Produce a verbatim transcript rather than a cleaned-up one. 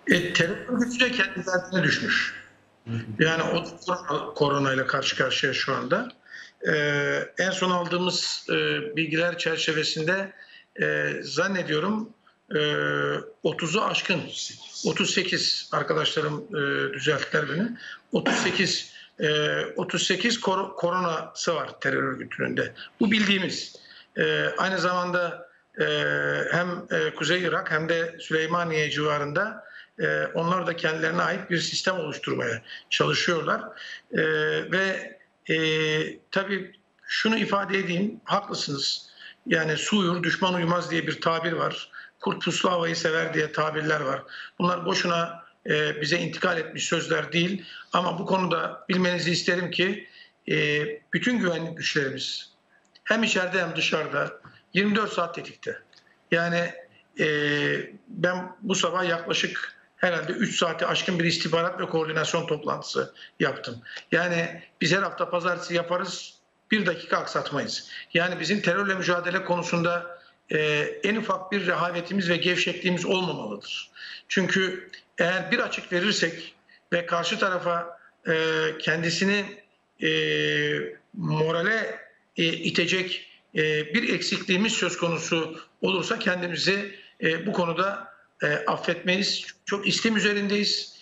E, terör örgütü de kendi derdine düşmüş. Hı hı. Yani o da koronayla karşı karşıya şu anda. Eee, en son aldığımız, eee, bilgiler çerçevesinde, eee, zannediyorum, eee, otuzu aşkın, otuz sekiz arkadaşlarım, eee, düzelttiler beni. otuz sekiz, eee, otuz sekiz koro koronası var terör örgütünün de. Bu bildiğimiz. Eee, aynı zamanda, eee, hem, eee, Kuzey Irak hem de Süleymaniye civarında, eee, onlar da kendilerine ait bir sistem oluşturmaya çalışıyorlar. Eee, ve, eee, tabii şunu ifade edeyim, haklısınız. Yani "Su uyur, düşman uyumaz." diye bir tabir var. "Kurt puslu havayı sever." diye tabirler var. Bunlar boşuna, eee, bize intikal etmiş sözler değil ama bu konuda bilmenizi isterim ki, eee, bütün güvenlik güçlerimiz hem içeride hem dışarıda yirmi dört saat tetikte. Yani, eee, ben bu sabah yaklaşık herhâlde üç saati aşkın bir istihbarat ve koordinasyon toplantısı yaptım. Yani biz her hafta pazartesi yaparız, bir dakika aksatmayız. Yani bizim terörle mücadele konusunda, eee, en ufak bir rehavetimiz ve gevşekliğimiz olmamalıdır. Çünkü eğer bir açık verirsek ve karşı tarafa, eee, kendisini, eee, morale, eee, itecek, eee, bir eksikliğimiz söz konusu olursa kendimizi, eee, bu konuda, eee, affetmeyiz. Çok istem üzerindeyiz.